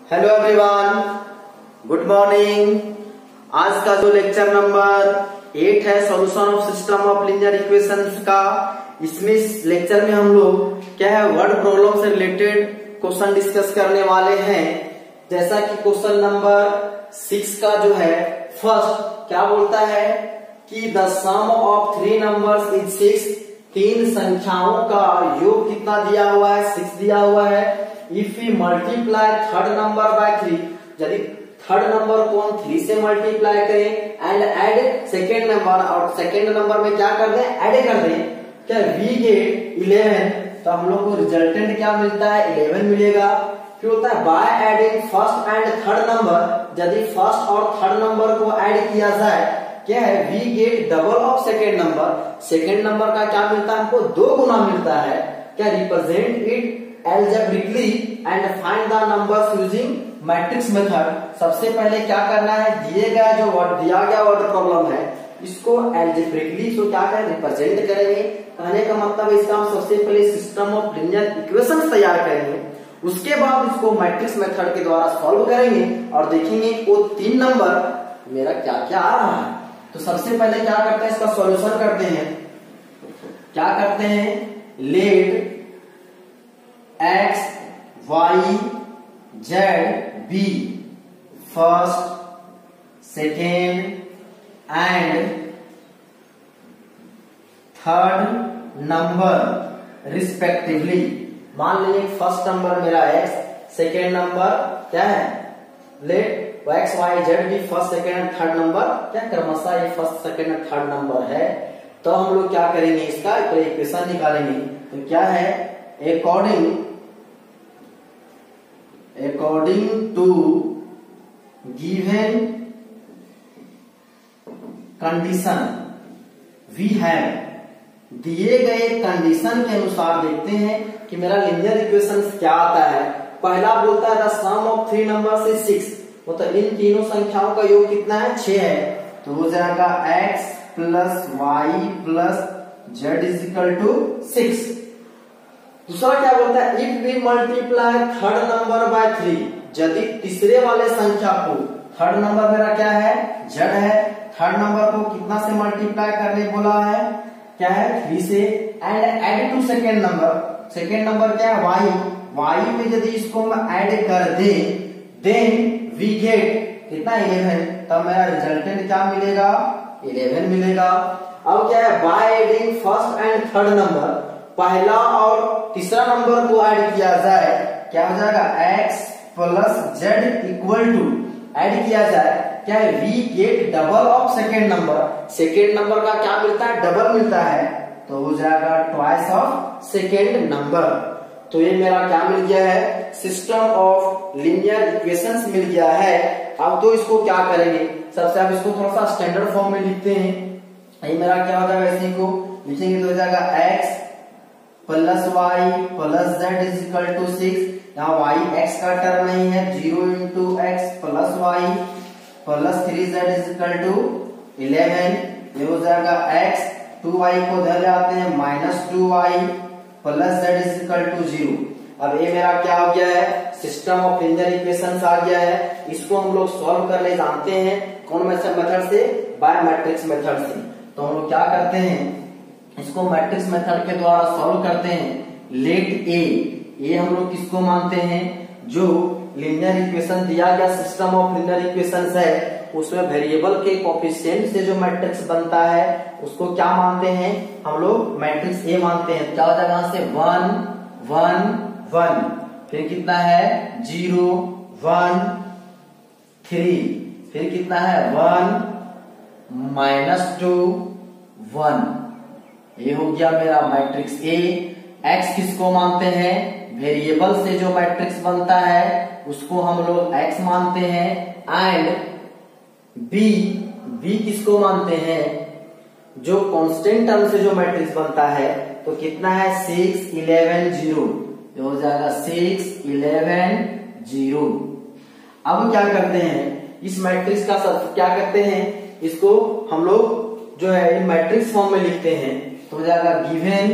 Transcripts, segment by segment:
Hello everyone, good morning. आज का जो लेक्चर नंबर 8 है solution of system of linear equations का, इसमें इस लेक्चर में हम लोग क्या है वर्ड प्रॉब्लम से रिलेटेड क्वेश्चन डिस्कस करने वाले हैं। जैसा कि क्वेश्चन नंबर 6 का जो है फर्स्ट क्या बोलता है कि the sum of 3 numbers is 6। 3 संख्याओं का योग कितना दिया हुआ है? 6 दिया हुआ है। If we multiply third number by 3, यदि थर्ड नंबर को हम 3 से मल्टीप्लाई करें एंड ऐड सेकेंड नंबर, और सेकेंड नंबर में क्या कर दें? ऐड कर दें, क्या वी गेट 11, तो हम लोग को रिजल्टेंट क्या मिलता है? 11 मिलेगा। फिर होता है by adding first and third number, यदि फर्स्ट और थर्ड नंबर को ऐड किया जाए क्या है? We get double of second number. Second number का क्या मिलता है? हमको 2 गुना मिलता है। क्या represent it algebraically and find the numbers using matrix method. सबसे पहले क्या करना है? दिया गया वर्ड प्रॉब्लम है, इसको algebraically तो क्या करें? रिप्रेजेंट करेंगे। कहने का मतलब इसका हम सबसे पहले सिस्टम ऑफ लीनियर इक्वेशंस तैयार करेंगे, उसके बाद इसको मैट्रिक्स मेथड के द्वारा सॉल्व करेंगे और देखेंगे वो 3 नंबर मेरा क्या क्या आ रहा है। तो सबसे पहले क्या करते हैं? इसका सॉल्यूशन करते हैं। क्या करते हैं? Let x, y, z be first, second and third number respectively। मान लीजिए फर्स्ट नंबर मेरा x, सेकेंड नंबर क्या है? लेट x, y, z भी first, second and third number क्या क्रमशः ये first, second and third number है। तो हम लोग क्या करेंगे? इसका इक्वेशन निकालेंगे। तो क्या है? according to given condition we have, दिए गए कंडीशन के अनुसार देखते हैं कि मेरा लीनियर इक्वेशन क्या आता है। पहला बोलता है द सम ऑफ 3 नंबर से 6, मतलब इन तीनों संख्याओं का योग कितना है? 6 है। तो हो जाएगा x plus y plus z is equal to 6। दूसरा क्या बोलता है? If we multiply third number by 3, यदि तीसरे वाले संख्या को, थर्ड नंबर मेरा क्या है? z है, थर्ड नंबर को कितना से मल्टीप्लाई करने बोला है? क्या है? 3 से। And add to second number, second number क्या है? y में यदि इसको हम ऐड कर दे देन वी गेट कितना? 11। तब मेरा रिजल्टेंट क्या मिलेगा? 11 मिलेगा। अब क्या है? By adding first and third number, पहला और तीसरा नंबर को ऐड किया जाए क्या हो जाएगा? x plus z equal to, add किया जाए क्या है? We get double of second number. Second number का क्या मिलता है? डबल मिलता है, तो हो जाएगा ट्वाइस ऑफ सेकेंड नंबर। तो ये मेरा क्या मिल गया है? सिस्टम ऑफ लीनियर इक्वेशंस मिल गया है। अब तो इसको क्या करेंगे? सबसे आप इसको थोड़ा सा स्टैंडर्ड फॉर्म में लिखते हैं। ये मेरा क्या हो जाएगा? इसी को लिखेंगे तो हो जाएगा x plus y plus z is equal to 6। यहाँ वाई एक्स का टर्म नहीं है, 0 into x plus y plus 3 z is equal to 11। ये हो जाएगा x, 2y को धर जाते हैं, minus 2y plus z is equal to 0। अब ये मेरा क्या हो गया है? सिस्टम ऑफ लीनियर इक्वेशंस आ गया है। इसको हम लोग सॉल्व करने जानते हैं। कौन मेथड से? बाय मैट्रिक्स मेथड से। तो हम लोग क्या करते हैं? इसको मैट्रिक्स मेथड के द्वारा सॉल्व करते हैं। लेट ए हम लोग किसको मानते हैं? जो लीनियर इक्वेशन दिया गया सिस्टम ऑफ लीनियर इक्वेशंस है, उसमें वेरिएबल के कोएफिशिएंट से जो मैट्रिक्स बनता है उसको क्या मानते हैं? हम लोग मैट्रिक्स ए मानते हैं। क्या होता है? यहां से 1 1 1, फिर कितना है? 0 1 3, फिर कितना है? 1 माइनस 2 1। ये हो गया मेरा मैट्रिक्स ए। एक्स किसको मानते हैं? वेरिएबल से जो मैट्रिक्स बनता है उसको हम लोग एक्स मानते हैं। एंड बी किसको मानते हैं? जो कांस्टेंट टर्म से जो मैट्रिक्स बनता है, तो कितना है? 6 11 0। ये हो जाएगा 6 11 0। अब क्या करते हैं? इस मैट्रिक्स का क्या करते हैं? इसको हम लोग जो है मैट्रिक्स फॉर्म में लिखते हैं। तो हो जाएगा given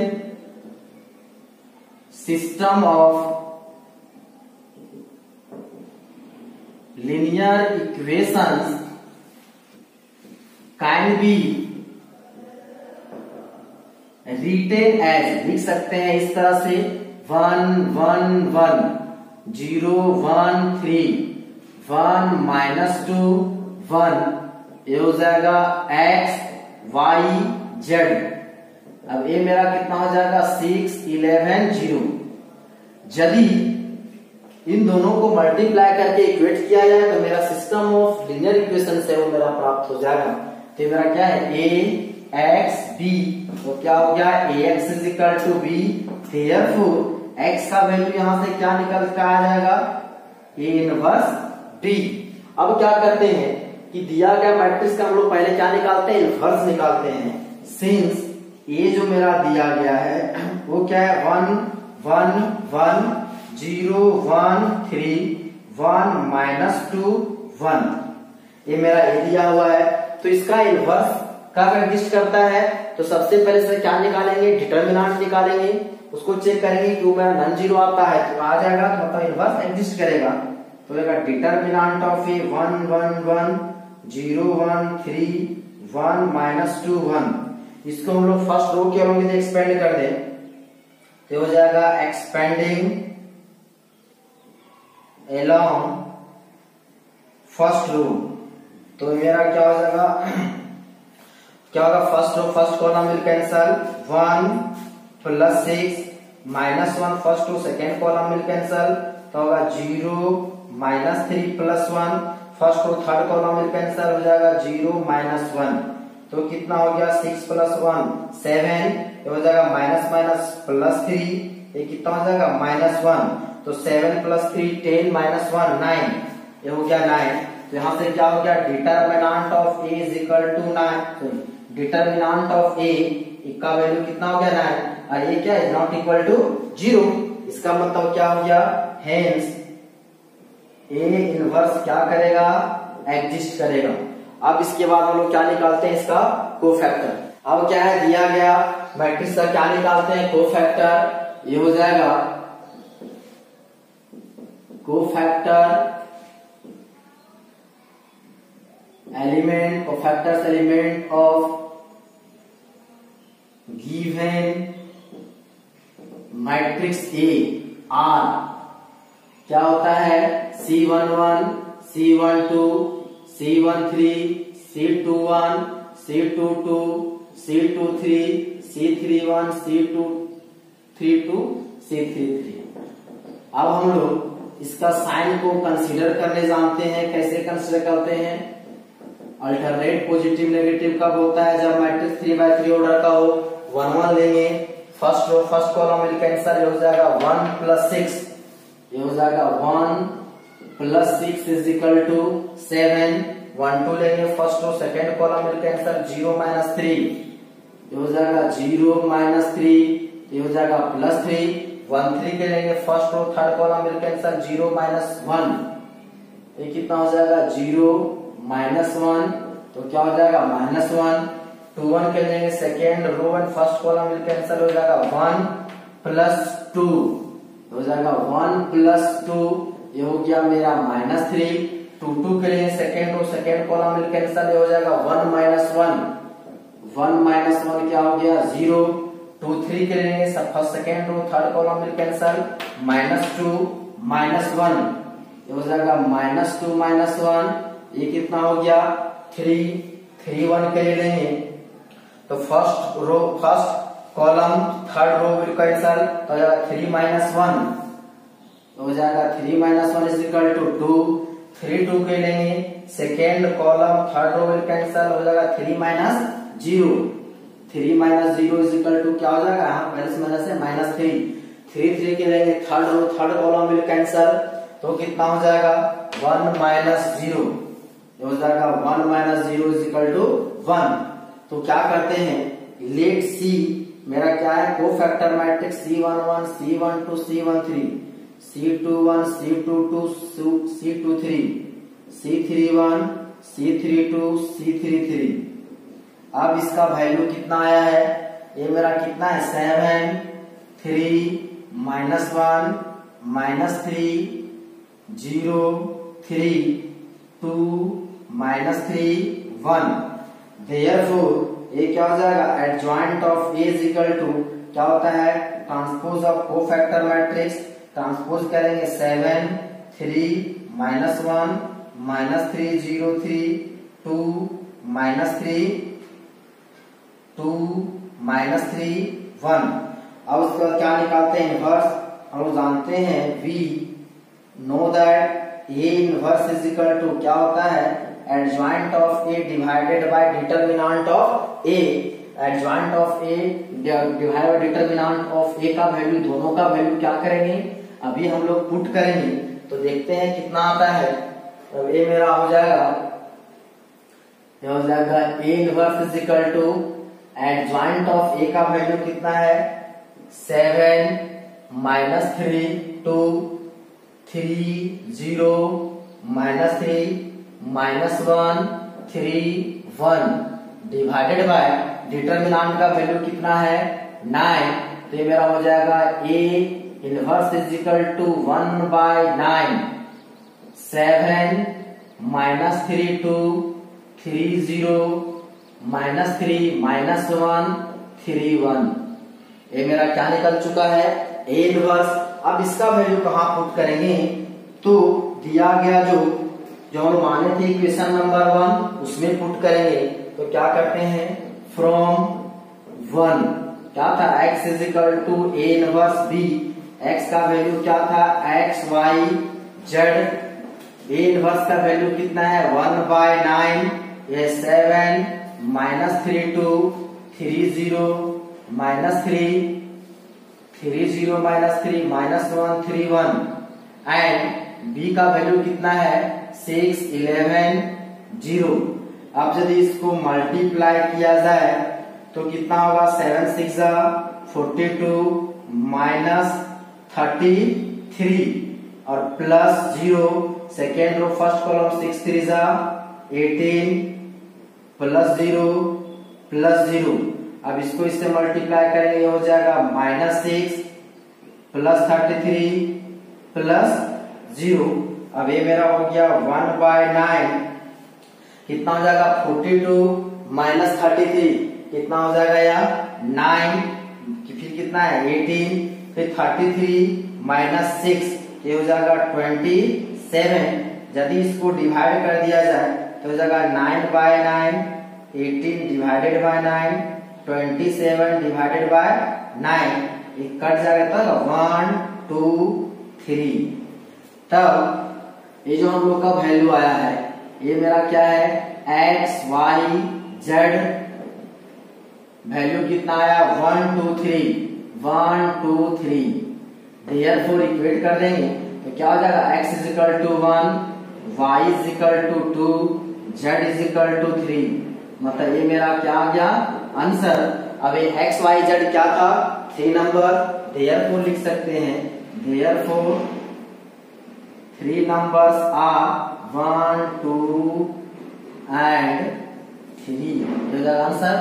system of linear equations can be written as, लिख सकते हैं इस तरह से 1 1 1 0 1 3 1 -2 1, ये हो जाएगा x y z। अब ये मेरा कितना हो जाएगा 6 11 0। यदि इन दोनों को मल्टीप्लाई करके इक्वेट किया जाए तो मेरा सिस्टम ऑफ लीनियर इक्वेशन है वो मेरा प्राप्त हो जाएगा। तो मेरा क्या है a x b, तो क्या हो गया ax is equal to b, therefore x का वैल्यू यहां से क्या निकल कर आ जाएगा a इनवर्स b। अब क्या करते हैं कि दिया गया मैट्रिक्स का हम लोग पहले क्या निकालते हैं, इनवर्स निकालते हैं। सिंस ये जो मेरा दिया गया है वो क्या है 1 1 1 0 1 3 1 -2 1, ये मेरा ए दिया हुआ है। तो इसका इनवर्स कब एग्जिस्ट करता है, तो सबसे पहले से क्या निकालेंगे, डिटर्मिनेंट निकालेंगे, उसको चेक करेंगे कि वो मेरा नॉन जीरो आता है तो आ जाएगा, तो मतलब इनवर्स एग्जिस्ट करेगा। तो होगा डिटर्मिनेंट ऑफ ए 1 1 1 0 1 3 1 -2 1। इसको हम लोग फर्स्ट रो के अलोंग एक्सपेंड कर दें तो हो जाएगा एक्सपेंडिंग along फर्स्ट रो। तो मेरा क्या हो जाएगा, क्या होगा first row first column will cancel 1 + 6 -1 first row second column will cancel, तो होगा 0 -3 + 1 first row third column will cancel, हो जाएगा 0 -1। तो कितना हो गया 6 + 1 7, ये हो जाएगा -3, ये कितना हो जाएगा -1। तो 7 + 3 10 -1 9, ये हो गया 9। तो यहाँ से क्या हो गया determinant of A is equal to 9, determinant of A का वैल्यू कितना हो गया 9, और ये क्या है नॉट इक्वल टू 0। इसका मतलब क्या हो गया हेंस ए इनवर्स क्या करेगा, एग्जिस्ट करेगा। अब इसके बाद हम लोग क्या निकालते हैं, इसका कोफैक्टर। अब क्या है दिया गया मैट्रिक्स का क्या निकालते हैं, कोफैक्टर। ये हो जाएगा cofactor element, cofactors element of given matrix A are क्या होता है C11 C12 C13 C21 C22 C23 C31 C32 C33। अब हम लोग इसका साइन को कंसीडर करने जानते हैं। कैसे कंसीडर करते हैं, अल्टरनेट पॉजिटिव नेगेटिव कब होता है, जब मैट्रिक्स 3x3 ऑर्डर का हो। 1 1 लेंगे, first row first column will cancel, हो जाएगा 1 + 6, ये हो जाएगा 1 + 6 इज इक्वल टू 7। 1 2 लेंगे, first row second column will cancel, 0 -3, ये हो जाएगा 0 -3, ये हो जाएगा +3। 1 3 के लेंगे, first row third column will cancel, 0 -1, ये कितना हो जाएगा 0 -1, तो क्या हो जाएगा -1। 2 1 के लेंगे, second row and first column will cancel, हो जाएगा 1 + 2, हो जाएगा 1 + 2, ये हो गया मेरा -3। 2 2 के लिए second row second column will cancel, ये हो जाएगा 1 -1, 1 -1 क्या हो गया 0। 2 3 के लेंगे, first second row third column will cancel, -2 -1, ये हो जाएगा -2 -1, ये कितना हो गया 3 3 1 के लिए लेंगे, तो first row first column third row will cancel, तो हो जाएगा 3 -1, तो हो जाएगा 3 -1 इज इक्वल टू 2। 3 2 के लेंगे, second column third row will cancel, हो जाएगा 3 -0। 3 -0 इज इक्वल टू क्या हो जाएगा, यहाँ प्लस माइनस है -3। 3 3 के लेंगे, third row third column will cancel, तो कितना हो जाएगा 1 -0, हो जाएगा 1 -0 इज इक्वल टू 1। तो क्या करते हैं, लेट सी मेरा क्या है cofactor matrix C11 C12 C13 C21 C22 C23 C31 C32 C33। अब इसका वैल्यू कितना आया है, ये मेरा कितना है 7 3 -1 -3 0 3 2 -3 1। देयरफॉर ये क्या हो जाएगा, adjoint of A is equal to क्या होता है, transpose of cofactor matrix. Transpose करेंगे 7 3 -1 -3 0 3 2 -3 2 -3 1। अब उसके बाद क्या निकालते हैं, इनवर्स। हम लोग जानते हैं we know that A inverse is equal to क्या होता है, adjoint of A divided by determinant of A. Adjoint of A divided by determinant of A का वैल्यू, दोनों का वैल्यू क्या करेंगे, अभी हम लोग पुट करेंगे तो देखते हैं कितना आता है। अब ए मेरा हो जाएगा, हो जाएगा A inverse is equal to adjoint of A का वैल्यू कितना है, 7 -3 2 3 0 -3 -1 3 1 डिवाइडेड बाय डिटरमिनेंट का वैल्यू कितना है 9। तो ये मेरा हो जाएगा A inverse is equal to 1/9। 7 -3 2 3 0 -3 -1 3 1। ये मेरा क्या निकल चुका है, ए इनवर्स। अब इसका वैल्यू कहाँ पुट करेंगे, तो दिया गया जो हम माने थे इक्वेशन नंबर 1 उसमें पुट करेंगे। तो क्या करते हैं, फ्रॉम 1 क्या था, x is equal to A inverse B. x का वैल्यू क्या था, x y z। A inverse का वैल्यू कितना है 1/9। ये 7 -3 2 3 0 -3 3 0 -3 -1 3 1। एंड b का वैल्यू कितना है 6 11 0। अब यदि इसको मल्टीप्लाई किया जाए तो कितना होगा, 7 6 42 -33 और plus 0 second row first column 6 3 18 plus 0 plus 0। अब इसको इससे मल्टीप्लाई करेंगे, हो जाएगा -6 प्लस 33 प्लस 0। अब ये मेरा हो गया 1/9 कितना हो जाएगा 42 -33 कितना हो जाएगा यार 9। फिर कितना है 18 फिर 33 -6 ये हो जाएगा 27। यदि इसको डिवाइड कर दिया जाए तो हो जाएगा 9/9 18 डिवाइडेड बाय 9 27 डिवाइडेड बाय 9। ये कट जाएगा तो 1 2 3। तब ये जो हम लोग का वैल्यू आया है ये मेरा क्या है x y z। वैल्यू कितना आया 1 2 3 1 2 3। देयरफॉर इक्वेट कर देंगे तो क्या हो जाएगा x is equal to 1 y is equal to 2 z is equal to 3। मतलब ये मेरा क्या आ गया आंसर। अब ये x y z क्या था 3 नंबर। देयरफॉर लिख सकते हैं, therefore 3 numbers are 1 2 and 3। Answer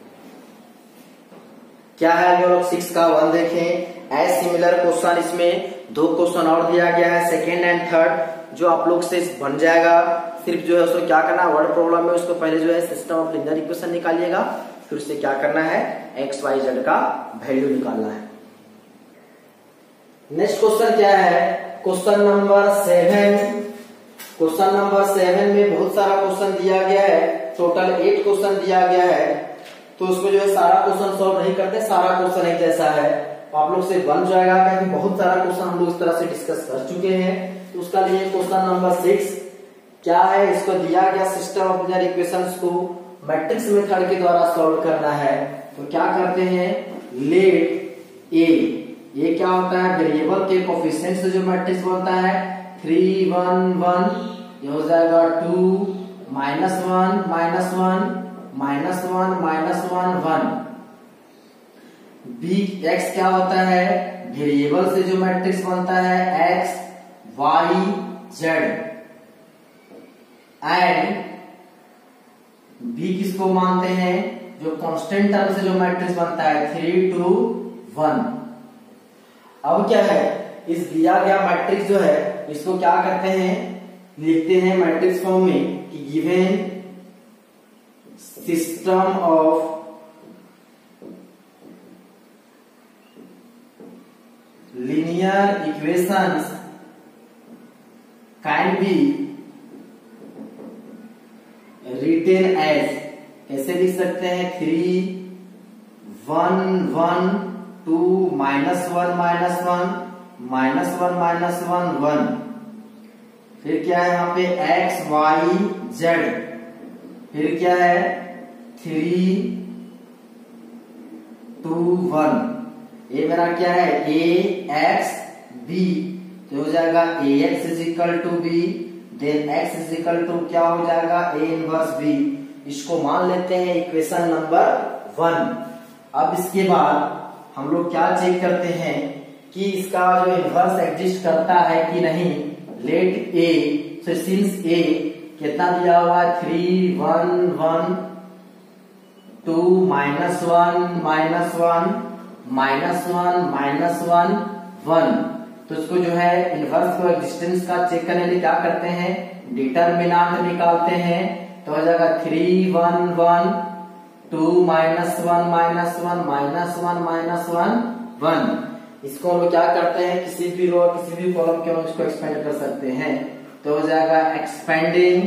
क्या है, जो लोग 6 का 1 देखें। एज सिमिलर क्वेश्चन इसमें 2 क्वेश्चन और दिया गया है, सेकेंड एंड थर्ड, जो आप लोग से बन जाएगा। सिर्फ जो है उसको क्या करना है, वर्ड प्रॉब्लम में उसको पहले जो है सिस्टम ऑफ लिनियर इक्वेशन निकालिएगा, फिर उससे क्या करना है एक्स वाई जेड का वैल्यू निकालना है। नेक्स्ट क्वेश्चन क्या है, क्वेश्चन नंबर 7। क्वेश्चन नंबर 7 में बहुत सारा क्वेश्चन दिया गया है, टोटल 8 क्वेश्चन दिया गया है। तो उसमें जो है सारा क्वेश्चन सॉल्व नहीं करते, सारा क्वेश्चन एक जैसा है तो आप लोग से बन जाएगा, क्योंकि बहुत सारा क्वेश्चन हम लोग इस तरह से डिस्कस कर चुके हैं। तो उसका लिए क्वेश्चन नंबर 6 क्या है, इसको दिया गया सिस्टम ऑफ लिनियर इक्वेशंस को मैट्रिक्स मेथड के द्वारा सॉल्व करना है। तो क्या करते हैं, लेट ए, ये क्या होता है वेरिएबल के कोफिशिएंट से जो मैट्रिक्स बनता है 3 1 1, ये हो जाएगा 2 -1 -1 -1 -1 1। बी एक्स क्या होता है वेरिएबल से जो मैट्रिक्स बनता है x y z. And B किसको मानते हैं, जो कांस्टेंट टर्म से जो मैट्रिक्स बनता है 3 2 1। अब क्या है, इस दिया गया मैट्रिक्स जो है इसको क्या करते हैं लिखते हैं मैट्रिक्स फॉर्म में कि given system of linear equations can be written as, कैसे लिख सकते हैं, 3 1 1 2 -1 -1 -1 -1 1, फिर क्या है यहाँ पे x y z, फिर क्या है 3 2 1, ये मेरा क्या है a x b, तो हो जाएगा ax is equal to b, then x is equal to क्या हो जाएगा a इनवर्स b। इसको मान लेते हैं इक्वेशन नंबर 1। अब इसके बाद हम लोग क्या चेक करते हैं कि इसका जो इनवर्स एग्जिस्ट करता है कि नहीं। Let a, so since a कितना दिया हुआ है 3 1 1 2 -1 -1 -1 -1 1, तो इसको जो है इनवर्स को एग्जिस्टेंस का चेक करने के लिए क्या करते हैं, डिटरमिनेंट निकालते हैं। तो हो जाएगा 3 1 1 2 -1 -1 -1 इसको हम लोग क्या करते हैं, किसी भी रो किसी भी कॉलम के इसको एक्सपेंड कर सकते हैं। तो हो जाएगा एक्सपेंडिंग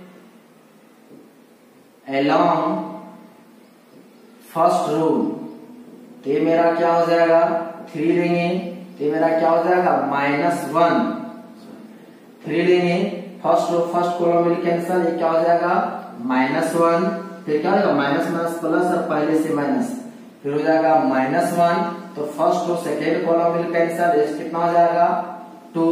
अलोंग फर्स्ट रो, तो ये मेरा क्या हो जाएगा 3 लेंगे, तो ये मेरा क्या हो जाएगा -1, 3 लेंगे फर्स्ट रो फर्स्ट कॉलम में कैंसिल, ये क्या हो जाएगा -1, फिर क्या हो जाएगा माइनस माइनस प्लस और पहले से माइनस, फिर हो जाएगा -1, तो फर्स्ट रो सेकेंड कॉलम में कैंसिल, ये कितना हो जाएगा 2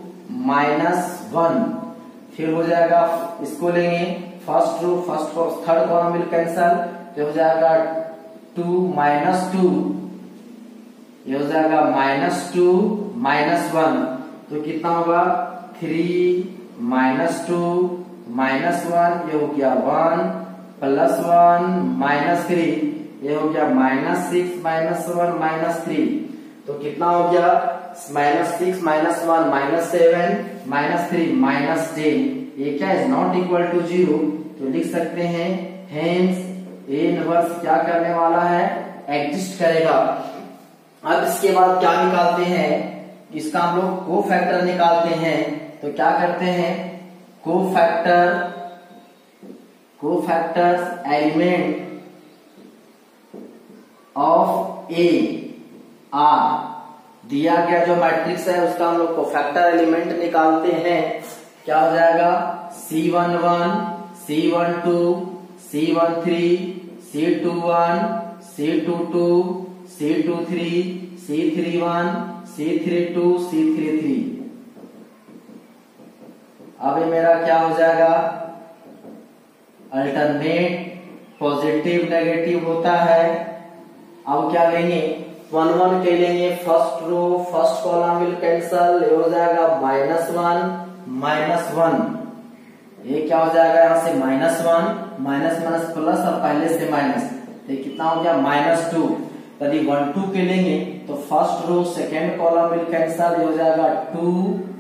-1, फिर हो जाएगा इसको लेंगे फर्स्ट रो थर्ड कॉलम में कैंसिल, तो हो जाएगा 2 -2, ये हो जाएगा -2 -1, तो कितना होगा 3 -2 -1, ये हो गया 1 +1 -3, ये हो गया -6 -1 -3, तो कितना हो गया -6 -1 -7 -3 -10, ये क्या इज नॉट इक्वल टू 0, तो लिख सकते हैं हेंस ए इनवर्स क्या करने वाला है, एग्जिस्ट करेगा। अब इसके बाद क्या निकालते हैं, इसका हम लोग को फैक्टर निकालते हैं। तो क्या करते हैं, cofactors element of A are, दिया गया जो मैट्रिक्स है उसका हम लोग को फैक्टर एलिमेंट निकालते हैं। क्या हो जाएगा C11 C12 C13 C21 C22 C23 C31 C32 C33। अब ये मेरा क्या हो जाएगा, अल्टरनेट पॉजिटिव नेगेटिव होता है। अब क्या लेंगे 1 1 के लेंगे, first row first column will cancel, ये हो जाएगा -1 -1, ये क्या हो जाएगा यहाँ से -1 माइनस माइनस प्लस और पहले से माइनस, ये कितना हो गया -2। यदि 1 2 के लेंगे तो first row second column will cancel, ये हो जाएगा 2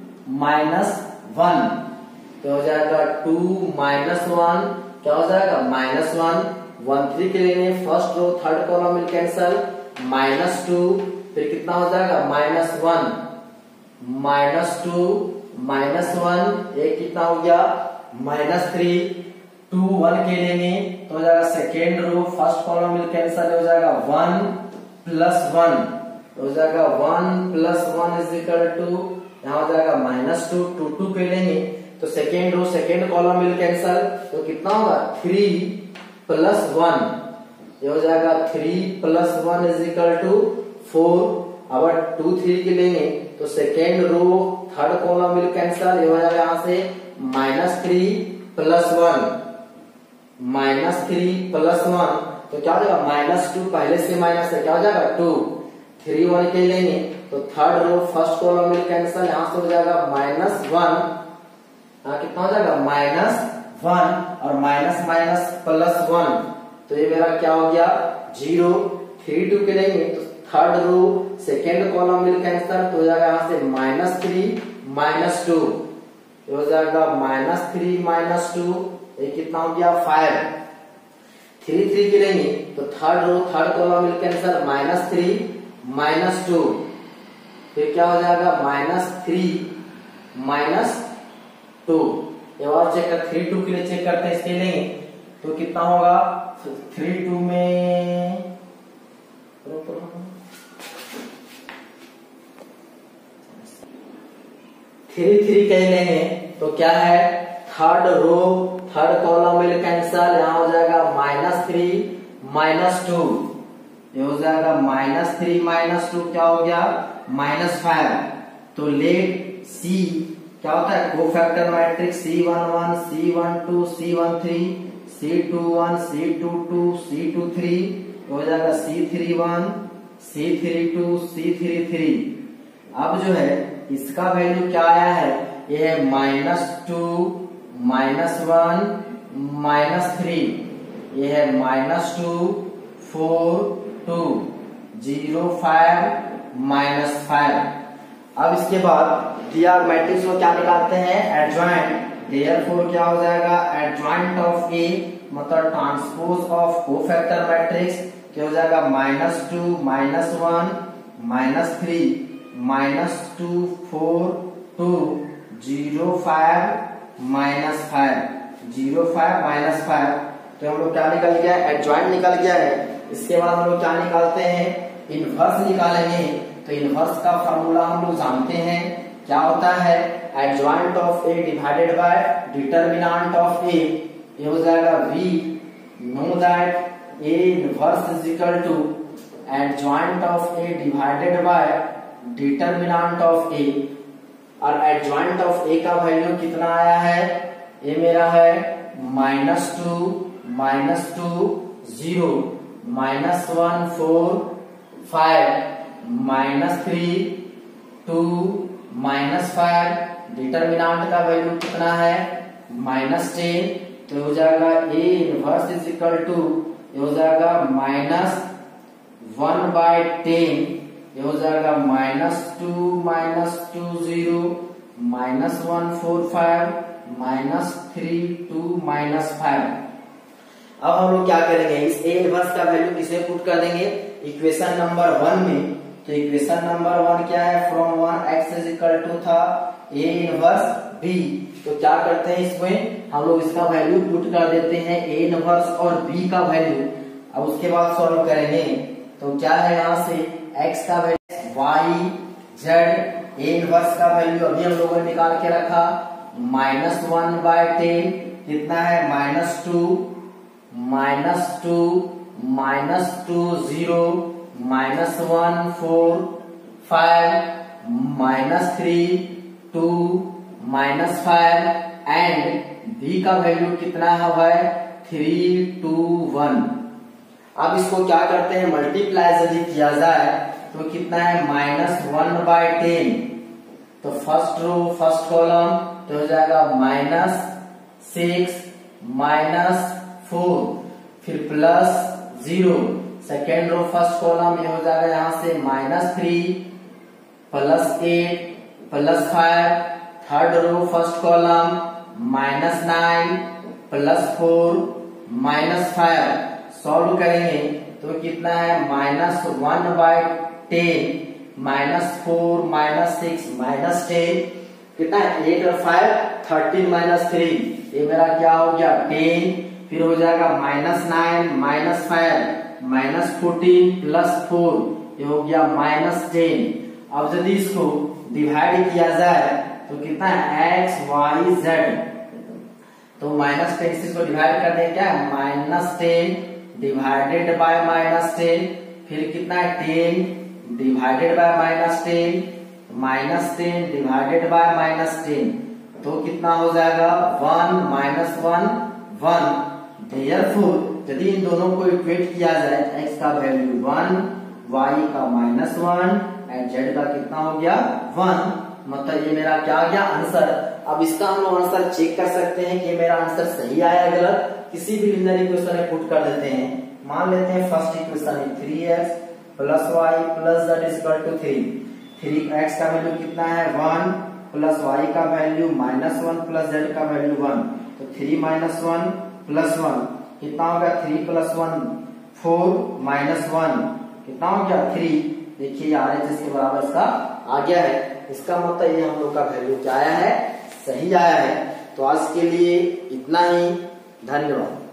-1, तो हो जाएगा 2 -1, क्या हो जाएगा -1। 1 3 के लेंगे first row third column will cancel, -2, फिर कितना हो जाएगा -1 -2 -1, ये कितना हो गया -3। 2 1 के लेंगे तो हो जाएगा second row first column will cancel, हो जाएगा 1 +1, हो जाएगा 1 +1 इज इक्वल टू, यहाँ हो जाएगा -2। 2 2 के लेंगे तो second row second column will cancel, तो कितना होगा 3 +1, ये हो जाएगा 3 +1 इज इक्वल टू 4। अब 2 3 के लेंगे तो second row third column will cancel, ये हो जाएगा यहाँ से -3 +1 -3 +1, तो क्या हो जाएगा -2, पहले से माइनस है, क्या हो जाएगा 2। 3 1 के लेंगे तो third row first column will cancel, यहाँ से हो जाएगा -1, यहाँ कितना हो जाएगा -1 और +1, तो ये मेरा क्या हो गया 0। 3 2 के लेंगे तो third row second column will cancel, तो हो जाएगा यहाँ से -3 -2, ये हो जाएगा -3 -2, ये कितना हो गया 5। 3 3 गिरेंगे तो थर्ड रो थर्ड कॉलम मिल कैंसिल, -3 -2, फिर क्या हो जाएगा -3 -2। ये और चेक कर 3 2 के लिए चेक करते हैं, इसके लेंगे तो कितना होगा 3 2 में 3 3 कहीं लेंगे तो क्या है थर्ड रो थर्ड कॉलम मिल कैंसल, यहाँ हो जाएगा -3 -2, ये हो जाएगा -3 -2 क्या हो गया -5। तो लेट सी क्या होता है cofactor matrix C11 C12 C13 C21 C22 C23, हो जाएगा C31 C32 C33। अब जो है इसका वैल्यू क्या आया है, ये है -2 -1 -3, ये है -2 4 2 0 5 -5। अब इसके बाद दिया मैट्रिक्स को क्या निकालते हैं एडजॉइंट, देयरफॉर क्या हो जाएगा एडजॉइंट ऑफ ए मतलब ट्रांसपोज ऑफ कोफैक्टर मैट्रिक्स क्या हो जाएगा -2 -1 -3 -2 4 2 0 5 -5 0 5 -5। तो हम लोग क्या निकल गया एडजॉइंट निकल गया है। इसके बाद हम लोग क्या निकालते हैं इनवर्स निकालेंगे। तो इनवर्स का फॉर्मूला हम लोग जानते हैं, क्या होता है adjoint of A divided by determinant of A, ये हो जाएगा we know that A inverse is equal to adjoint of A divided by determinant of A. और एडजॉइंट ऑफ ए का वैल्यू कितना आया है, ये मेरा है -2 -2 0 -1 4 5 -3 2 -5। डिटर्मिनेंट का वैल्यू कितना है -10, तो हो जाएगा A inverse is equal to ये हो जाएगा -1/10, ये हो जाएगा -2 -2 0 -1 4 5 -3 2 -5। अब हम लोग क्या करेंगे इस ए इनवर्स का वैल्यू किसे पुट कर देंगे इक्वेशन नंबर 1 में। तो इक्वेशन नंबर 1 क्या है from 1 x is equal to था ए इनवर्स b। तो क्या करते हैं इसमें हम लोग इसका वैल्यू पुट कर देते हैं ए इनवर्स और b का वैल्यू। अब उसके बाद सॉल्व करेंगे तो क्या है यहाँ से x का value y z, A inverse का वैल्यू अभी हम लोगों ने निकाल के रखा -1/10 कितना है -2 -2 -2 0 -1 4 5 -3 2 -5 एंड b का वैल्यू कितना है 3 2 1। अब इसको क्या करते हैं मल्टीप्लाई यदि किया जाए तो कितना है -1/10। तो फर्स्ट रो फर्स्ट कॉलम तो हो जाएगा -6 -4 फिर +0। सेकेंड रो फर्स्ट कॉलम ये हो जाएगा यहाँ से -3 +8 +5। Third row first column -9 +4 -5। Solve करेंगे तो कितना है -1/10 -4 -6 -10 कितना है 8 और 5 13 -3, ये मेरा क्या हो गया 10। फिर हो जाएगा -9 -5 -14 +4 ये हो गया -10। अब यदि इसको डिवाइड किया जाए तो कितना है x y z। तो -10 से इसको डिवाइड कर दें क्या -10 डिवाइडेड बाय -10 फिर कितना है 10 डिवाइडेड बाय -10 -10 डिवाइडेड बाय -10 तो कितना हो जाएगा 1 -1 1। देयरफॉर यदि इन दोनों को इक्वेट किया जाए x का वैल्यू 1 y का -1 एंड z का कितना हो गया 1, मतलब ये मेरा क्या आ गया आंसर। अब इसका हम लोग आंसर चेक कर सकते हैं कि मेरा आंसर सही आया गलत, किसी भी लीनियर इक्वेशन में पुट कर देते हैं। मान लेते हैं first equation 3x + y + z = 3। 3x का वैल्यू कितना है 1 प्लस वाई का वैल्यू -1 प्लस जेड का वैल्यू 1, तो 3 - 1 प्लस 1 कितना हो गया, 3 + 1 4 -1 कितना हो गया 3। देखिए RHS के बराबर इसका आ गया है, इसका मतलब ये हम लोग का वैल्यू क्या आया है, सही आया है। तो आज के लिए इतना ही, धन्यवाद।